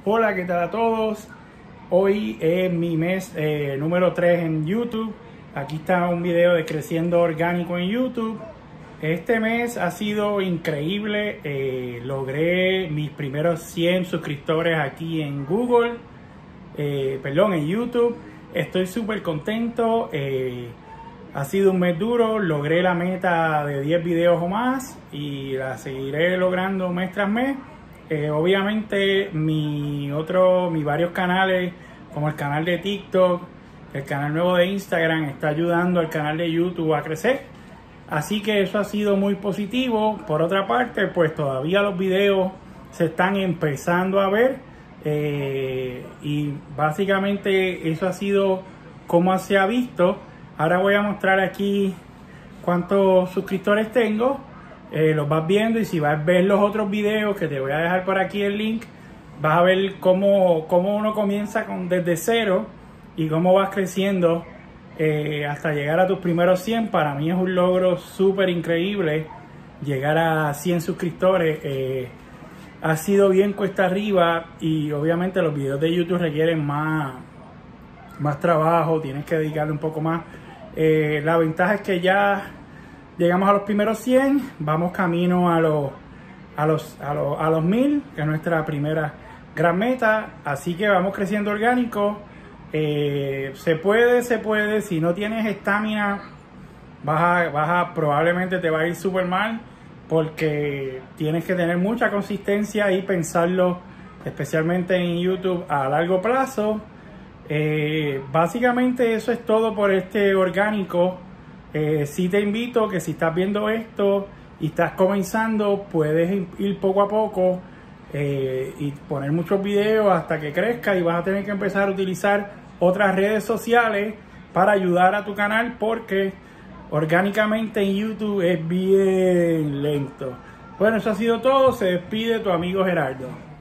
Hola, ¿qué tal a todos? Hoy es mi mes número 3 en YouTube. Aquí está un video de creciendo orgánico en YouTube. Este mes ha sido increíble. Logré mis primeros 100 suscriptores aquí en Google, en YouTube. Estoy súper contento. Ha sido un mes duro. Logré la meta de 10 videos o más y la seguiré logrando mes tras mes. Obviamente mis varios canales, como el canal de TikTok, el canal nuevo de Instagram, está ayudando al canal de YouTube a crecer. Así que eso ha sido muy positivo. Por otra parte, pues todavía los videos se están empezando a ver. Y básicamente eso ha sido como se ha visto. Ahora voy a mostrar aquí cuántos suscriptores tengo. Los vas viendo, y si vas a ver los otros videos que te voy a dejar por aquí el link, vas a ver cómo uno comienza desde cero y cómo vas creciendo hasta llegar a tus primeros 100. Para mí es un logro súper increíble llegar a 100 suscriptores. Ha sido bien cuesta arriba y obviamente los videos de YouTube requieren más trabajo, tienes que dedicarle un poco más. La ventaja es que ya llegamos a los primeros 100, vamos camino a los 1000, que es nuestra primera gran meta. Así que vamos creciendo orgánico. Se puede. Si no tienes estamina, probablemente te va a ir súper mal, porque tienes que tener mucha consistencia y pensarlo, especialmente en YouTube, a largo plazo. Básicamente eso es todo por este orgánico. Sí te invito que si estás viendo esto y estás comenzando, puedes ir poco a poco y poner muchos videos hasta que crezca, y vas a tener que empezar a utilizar otras redes sociales para ayudar a tu canal, porque orgánicamente en YouTube es bien lento. Bueno, eso ha sido todo. Se despide tu amigo Gerardo.